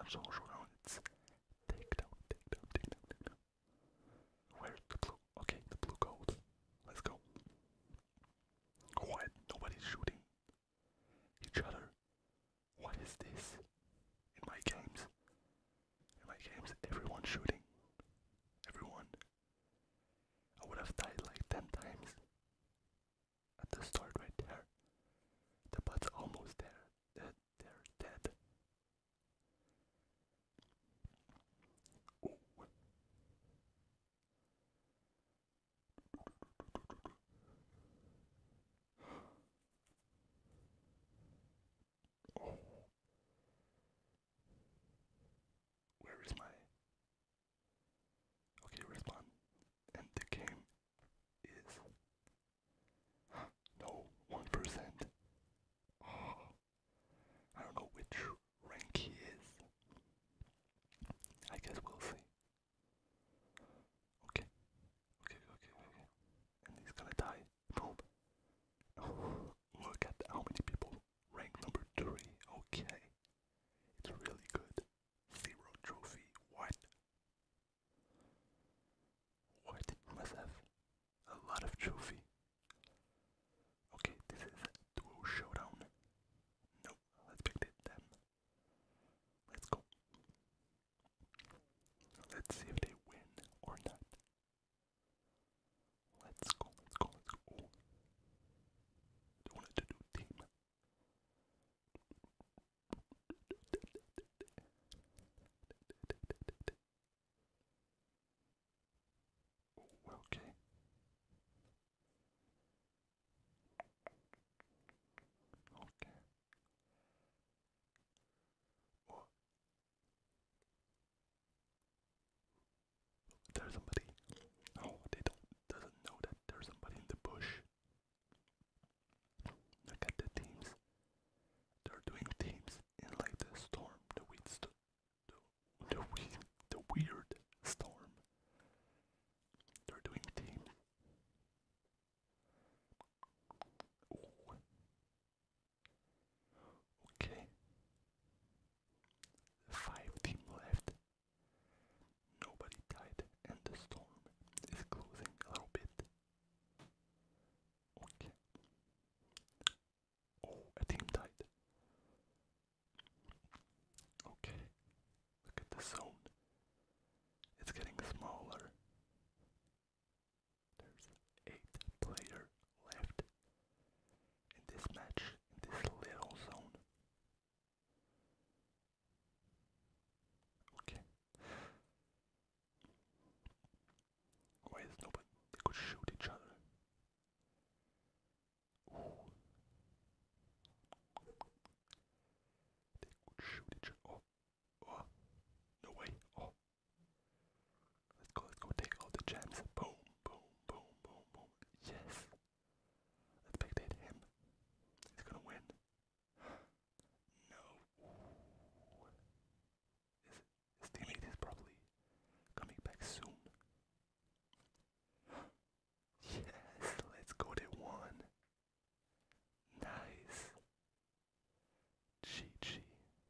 showdown. It's takedown, takedown, takedown, takedown. Where's the blue? Okay, the blue gold. Let's go. Quiet, nobody's shooting each other. What is this? In my games, everyone's shooting. Everyone. I would have died like 10 times at the start right there. The but's almost there. They're dead. Ooh. Oh. Where is my... Okay, respawn. And the game is... No, 1%. Oh. I don't know which rank he is. I guess we'll see. Okay. And he's gonna die. Boom. Oh, look at how many people. Rank number 3. Okay. It's really good. 0 trophy. What? What? He must have a lot of trophy. Okay, this is duo showdown. No, let's pick them. Let's go. Let's see if they win or not. Let's go. Oh. They wanted to do team. Oh, okay. Okay. Oh, there's somebody. Oh, they doesn't know that there's somebody in the bush. Look at the teams. They're doing teams in like the storm, the weird storm. They're doing teams. Ooh. Okay. 5 teams left. Nobody died, and the storm is closing a little bit. Okay. Oh, a team died. Okay. Look at the zone. It's getting smaller. There's 8 players left in this match, in this little zone. Okay. Why is nobody? They could shoot each other. Ooh. They could shoot each other. Oh. Oh. No way. Oh. Let's go take all the gems. Boom, boom, boom, boom, boom. Yes. Let's spectate him. He's gonna win. No. Ooh. His teammate is probably coming back soon. Yes, let's go, they won. Nice. GG.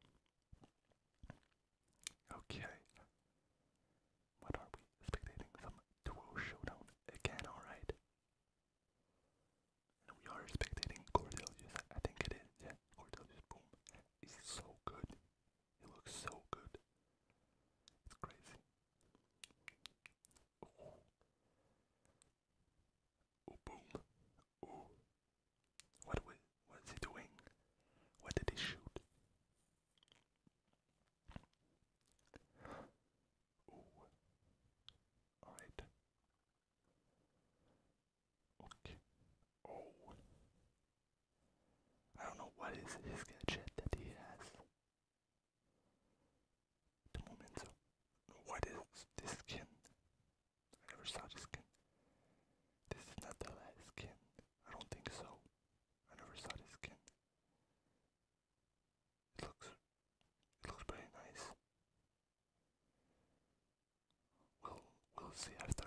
Okay. What are we spectating? Some duo showdown again, alright. And we are spectating Cordelius. I think it is, yeah. Cordelius, boom. He's so good. He looks so good. It's crazy. Ooh. Ooh, boom. Ooh. What is he doing? What did he shoot? Ooh. Alright. Okay. Oh. I don't know what is his gadget that he has. The moment, so what is this skin? I never saw this skin. This is not the last skin. I don't think so. I never saw this skin. It looks pretty nice. We'll see after.